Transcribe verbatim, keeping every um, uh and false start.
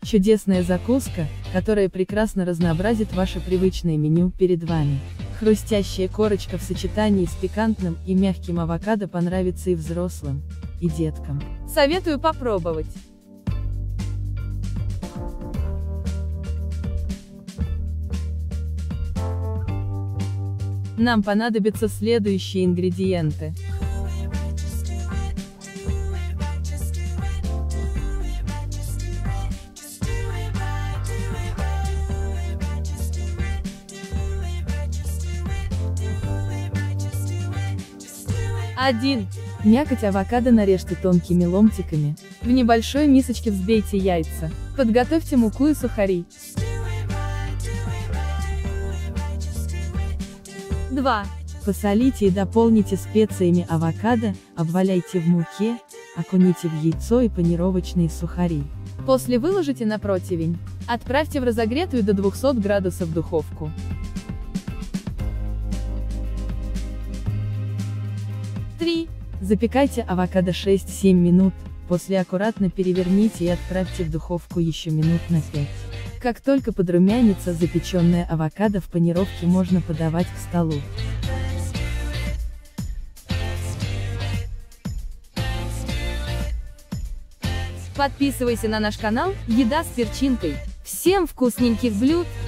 Чудесная закуска, которая прекрасно разнообразит ваше привычное меню перед вами. Хрустящая корочка в сочетании с пикантным и мягким авокадо понравится и взрослым, и деткам. Советую попробовать. Нам понадобятся следующие ингредиенты. один. Мякоть авокадо нарежьте тонкими ломтиками. В небольшой мисочке взбейте яйца. Подготовьте муку и сухари. два. Посолите и дополните специями авокадо, обваляйте в муке, окуните в яйцо и панировочные сухари. После выложите на противень. Отправьте в разогретую до двухсот градусов духовку. три. Запекайте авокадо шесть-семь минут, после аккуратно переверните и отправьте в духовку еще минут на пять. Как только подрумянится запеченное авокадо, в панировке можно подавать к столу. Подписывайся на наш канал «Еда с перчинкой». Всем вкусненьких блюд!